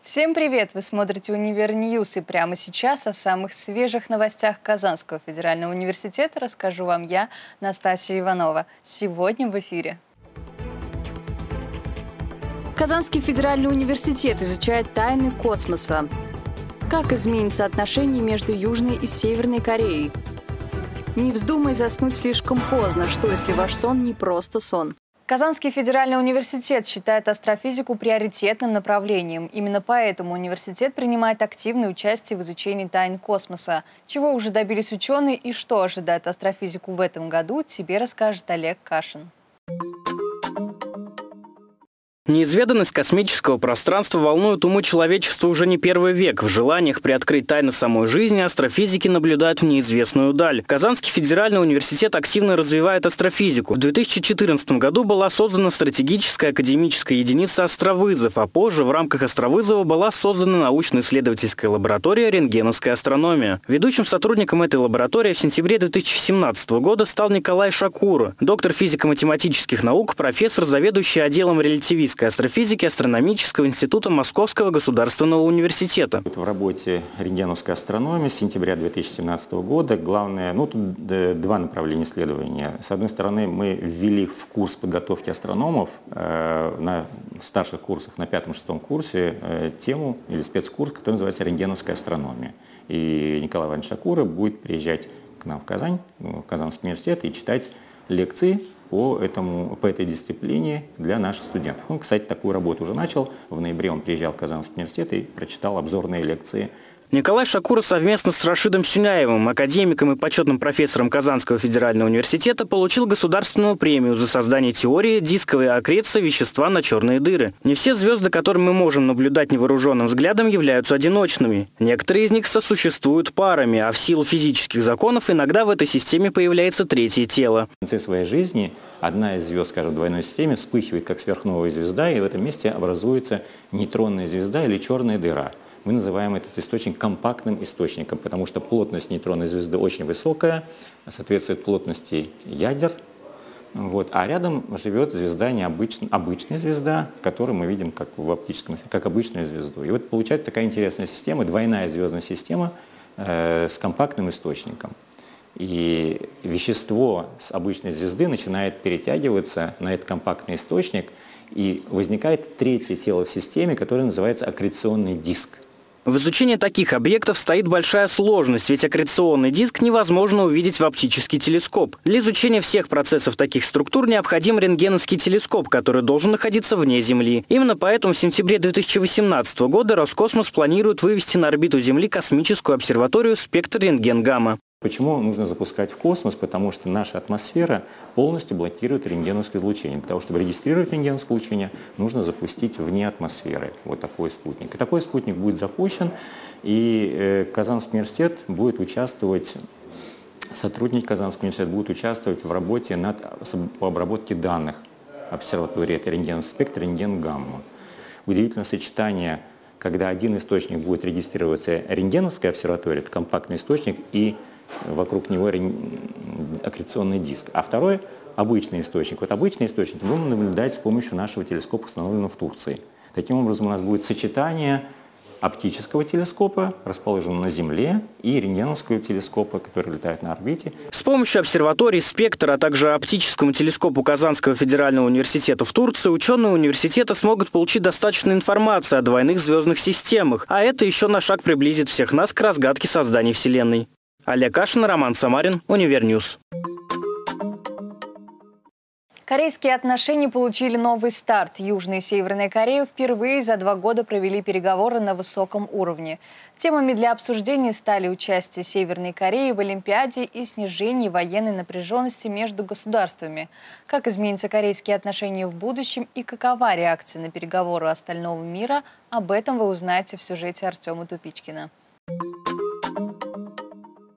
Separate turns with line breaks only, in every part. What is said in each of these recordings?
Всем привет! Вы смотрите «Универньюз», и прямо сейчас о самых свежих новостях Казанского федерального университета расскажу вам я, Настасья Иванова. Сегодня в эфире. Казанский федеральный университет изучает тайны космоса. Как изменится отношение между Южной и Северной Кореей? Не вздумай заснуть слишком поздно. Что, если ваш сон не просто сон? Казанский федеральный университет считает астрофизику приоритетным направлением. Именно поэтому университет принимает активное участие в изучении тайн космоса. Чего уже добились ученые и что ожидает астрофизику в этом году, тебе расскажет Олег Кашин.
Неизведанность космического пространства волнует умы человечества уже не первый век. В желаниях приоткрыть тайны самой жизни астрофизики наблюдают в неизвестную даль. Казанский федеральный университет активно развивает астрофизику. В 2014 году была создана стратегическая академическая единица «Астровызов», а позже в рамках «Астровызова» была создана научно-исследовательская лаборатория «Рентгеновская астрономия». Ведущим сотрудником этой лаборатории в сентябре 2017 года стал Николай Шакура, доктор физико-математических наук, профессор, заведующий отделом релятивистской астрофизики Астрономического института Московского государственного университета.
В работе рентгеновской астрономии с сентября 2017 года главное, тут два направления исследования. С одной стороны, мы ввели в курс подготовки астрономов на старших курсах, на 5-6 курсе тему или спецкурс, который называется рентгеновская астрономия. И Николай Иванович Шакура будет приезжать к нам в Казань, в Казанский университет, и читать лекции по этой дисциплине для наших студентов. Он, кстати, такую работу уже начал. В ноябре он приезжал в Казанский университет и прочитал обзорные лекции.
Николай Шакура совместно с Рашидом Сюняевым, академиком и почетным профессором Казанского федерального университета, получил государственную премию за создание теории дисковой аккреции вещества на черные дыры. Не все звезды, которые мы можем наблюдать невооруженным взглядом, являются одиночными. Некоторые из них сосуществуют парами, а в силу физических законов иногда в этой системе появляется третье тело.
В конце своей жизни одна из звезд, скажем, в двойной системе вспыхивает как сверхновая звезда, и в этом месте образуется нейтронная звезда или черная дыра. Мы называем этот источник компактным источником, потому что плотность нейтронной звезды очень высокая, соответствует плотности ядер. А рядом живет звезда обычная звезда, которую мы видим как в оптическом, как обычную звезду. И вот получается такая интересная система, двойная звездная система с компактным источником. И вещество с обычной звезды начинает перетягиваться на этот компактный источник, и возникает третье тело в системе, которое называется аккреционный диск.
В изучении таких объектов стоит большая сложность, ведь аккреционный диск невозможно увидеть в оптический телескоп. Для изучения всех процессов таких структур необходим рентгеновский телескоп, который должен находиться вне Земли. Именно поэтому в сентябре 2018 года Роскосмос планирует вывести на орбиту Земли космическую обсерваторию «Спектр рентген-гамма».
Почему нужно запускать в космос? Потому что наша атмосфера полностью блокирует рентгеновское излучение. Для того, чтобы регистрировать рентгеновское излучение, нужно запустить вне атмосферы вот такой спутник. И такой спутник будет запущен, и Казанский университет будет участвовать, сотрудники Казанского университета будут участвовать в работе по обработке данных обсерватории. Это рентгеновский спектр, рентген-гамма. Удивительное сочетание, когда один источник будет регистрироваться рентгеновская обсерватория, это компактный источник, и вокруг него аккреционный диск. А второй – обычный источник. Вот обычный источник мы будем наблюдать с помощью нашего телескопа, установленного в Турции. Таким образом, у нас будет сочетание оптического телескопа, расположенного на Земле, и рентгеновского телескопа, который летает на орбите.
С помощью обсерватории «Спектр», а также оптическому телескопу Казанского федерального университета в Турции ученые университета смогут получить достаточно информации о двойных звездных системах, а это еще на шаг приблизит всех нас к разгадке создания Вселенной. Олег Кашин, Роман Самарин, Универньюз.
Корейские отношения получили новый старт. Южная и Северная Корея впервые за 2 года провели переговоры на высоком уровне. Темами для обсуждения стали участие Северной Кореи в Олимпиаде и снижение военной напряженности между государствами. Как изменятся корейские отношения в будущем и какова реакция на переговоры остального мира, об этом вы узнаете в сюжете Артема Тупичкина.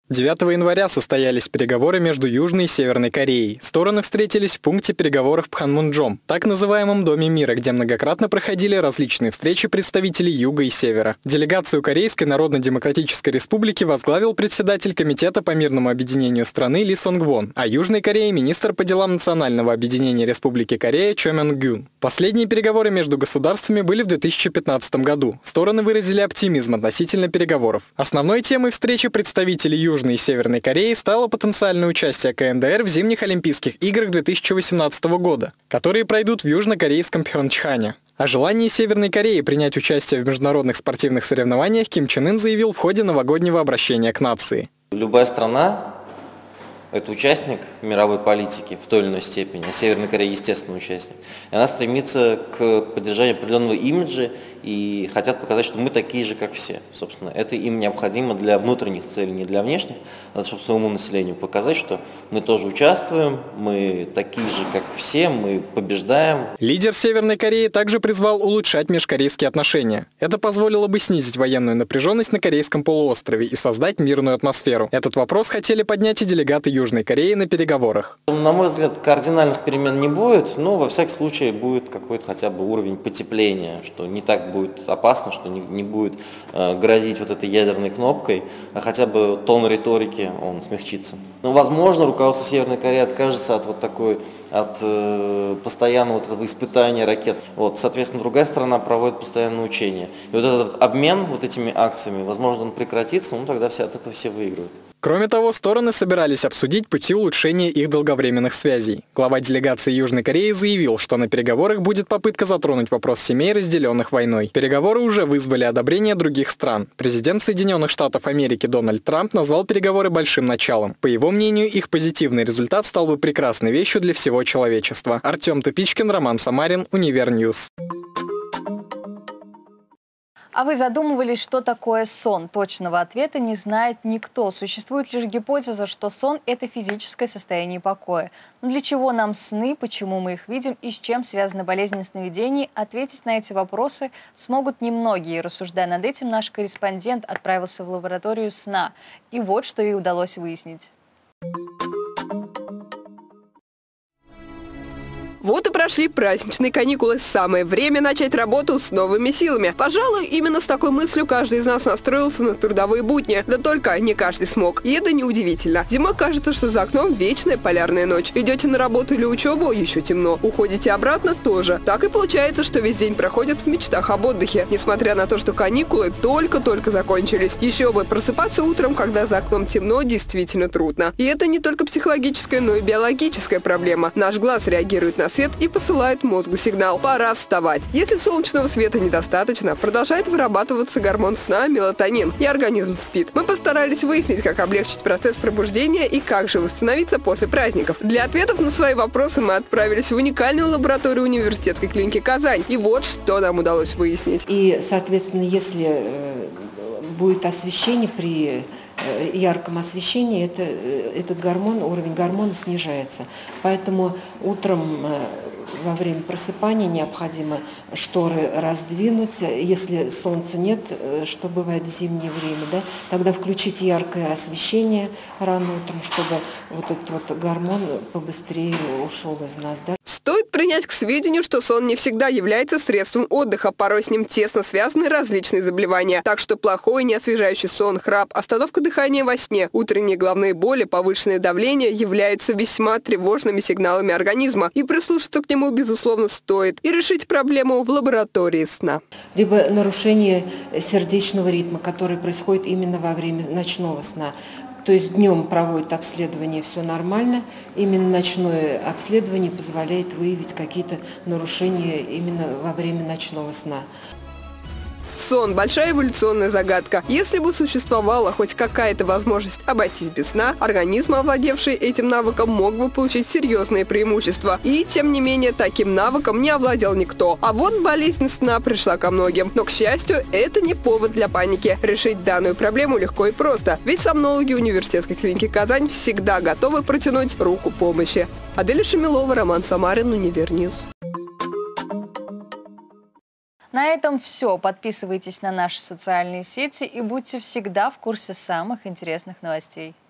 9 января состоялись переговоры между Южной и Северной Кореей. Стороны встретились в пункте переговоров Пханмунджом, так называемом Доме мира, где многократно проходили различные встречи представителей Юга и Севера. Делегацию Корейской Народно-Демократической Республики возглавил председатель Комитета по мирному объединению страны Ли Сонг-вон, а Южной Корее министр по делам Национального объединения Республики Корея Чо Мён-гюн. Последние переговоры между государствами были в 2015 году. Стороны выразили оптимизм относительно переговоров. Основной темой встречи представителей Южной и Северной Кореи стало потенциальное участие КНДР в зимних Олимпийских играх 2018 года, которые пройдут в южнокорейском Пхёнчхане. О желании Северной Кореи принять участие в международных спортивных соревнованиях Ким Чен Ын заявил в ходе новогоднего обращения к нации.
Любая страна – это участник мировой политики в той или иной степени, а Северная Корея – естественный участник. И она стремится к поддержанию определенного имиджа и хотят показать, что мы такие же, как все. Собственно, это им необходимо для внутренних целей, не для внешних, а чтобы своему населению показать, что мы тоже участвуем, мы такие же, как все, мы побеждаем.
Лидер Северной Кореи также призвал улучшать межкорейские отношения. Это позволило бы снизить военную напряженность на Корейском полуострове и создать мирную атмосферу. Этот вопрос хотели поднять и делегаты Южной Кореи на переговорах.
На мой взгляд, кардинальных перемен не будет, но во всяком случае будет какой-то хотя бы уровень потепления, что не так будет опасно, что не будет грозить вот этой ядерной кнопкой, а хотя бы тон риторики он смягчится. Но, возможно, руководство Северной Кореи откажется от постоянного вот этого испытания ракет. Соответственно, другая сторона проводит постоянные учения. И вот этот обмен вот этими акциями, возможно, он прекратится, тогда от этого все выиграют.
Кроме того, стороны собирались обсудить пути улучшения их долговременных связей. Глава делегации Южной Кореи заявил, что на переговорах будет попытка затронуть вопрос семей, разделенных войной. Переговоры уже вызвали одобрение других стран. Президент Соединенных Штатов Америки Дональд Трамп назвал переговоры большим началом. По его мнению, их позитивный результат стал бы прекрасной вещью для всего человечества. Артем Тупичкин, Роман Самарин, Универньюз.
А вы задумывались, что такое сон? Точного ответа не знает никто. Существует лишь гипотеза, что сон – это физическое состояние покоя. Но для чего нам сны, почему мы их видим и с чем связаны болезни сновидений, ответить на эти вопросы смогут немногие. Рассуждая над этим, наш корреспондент отправился в лабораторию сна. И вот что ей удалось выяснить.
Вот и прошли праздничные каникулы. Самое время начать работу с новыми силами. Пожалуй, именно с такой мыслью каждый из нас настроился на трудовые будни. Да только не каждый смог. И это неудивительно. Зимой кажется, что за окном вечная полярная ночь. Идете на работу или учебу – еще темно. Уходите обратно – тоже. Так и получается, что весь день проходит в мечтах об отдыхе. Несмотря на то, что каникулы только-только закончились. Еще бы, просыпаться утром, когда за окном темно, действительно трудно. И это не только психологическая, но и биологическая проблема. Наш глаз реагирует на свет и посылает мозгу сигнал: пора вставать. Если солнечного света недостаточно, продолжает вырабатываться гормон сна мелатонин, и организм спит. Мы постарались выяснить, как облегчить процесс пробуждения и как же восстановиться после праздников. Для ответов на свои вопросы мы отправились в уникальную лабораторию университетской клиники «Казань». И вот что нам удалось выяснить.
И, соответственно, если будет освещение, при ярком освещении этот гормон, уровень гормона снижается. Поэтому утром во время просыпания необходимо шторы раздвинуть. Если солнца нет, что бывает в зимнее время, тогда включить яркое освещение рано утром, чтобы вот этот гормон побыстрее ушел из нас.
Стоит принять к сведению, что сон не всегда является средством отдыха, порой с ним тесно связаны различные заболевания. Так что плохой, неосвежающий сон, храп, остановка дыхания во сне, утренние головные боли, повышенное давление являются весьма тревожными сигналами организма. И прислушаться к нему, безусловно, стоит. И решить проблему в лаборатории сна.
Либо нарушение сердечного ритма, которое происходит именно во время ночного сна. То есть днем проводят обследование, все нормально. Именно ночное обследование позволяет выявить какие-то нарушения именно во время ночного сна.
Сон – большая эволюционная загадка. Если бы существовала хоть какая-то возможность обойтись без сна, организм, овладевший этим навыком, мог бы получить серьезные преимущества. И, тем не менее, таким навыком не овладел никто. А вот болезнь сна пришла ко многим. Но, к счастью, это не повод для паники. Решить данную проблему легко и просто. Ведь сомнологи университетской клиники «Казань» всегда готовы протянуть руку помощи. Аделя Шамилова, Роман Самарин, Универньюз.
На этом все. Подписывайтесь на наши социальные сети и будьте всегда в курсе самых интересных новостей.